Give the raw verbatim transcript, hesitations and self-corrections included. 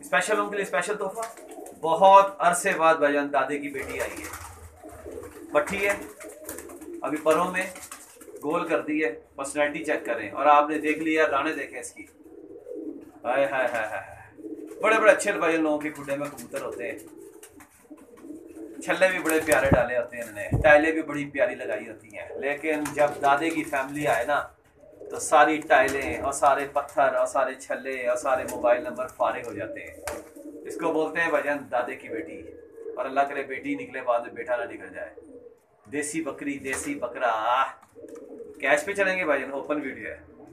Special उनके लिए special तोहफा। बहुत अरसे बाद भाईजान दादे की बेटी आई है, पट्टी है अभी परों में गोल कर दी है। पर्सनैलिटी चेक करें और आपने देख लिया, दाने देखें इसकी, हाय हाय हाय हाय। बड़े बड़े अच्छे भाई लोगों के खुडे में कबूतर होते हैं, छल्ले भी बड़े प्यारे डाले होते हैं इन्होंने, टाइलें भी बड़ी प्यारी लगाई होती हैं। लेकिन जब दादे की फैमिली आए ना तो सारी टाइलें और सारे पत्थर और सारे छल्ले और सारे मोबाइल नंबर फारिग हो जाते हैं। इसको बोलते हैं भजन दादे की बेटी। और अल्लाह करे बेटी निकले बाद में बेटा ना निकल जाए। देसी बकरी देसी बकरा। कैश पे चलेंगे भजन, ओपन वीडियो है।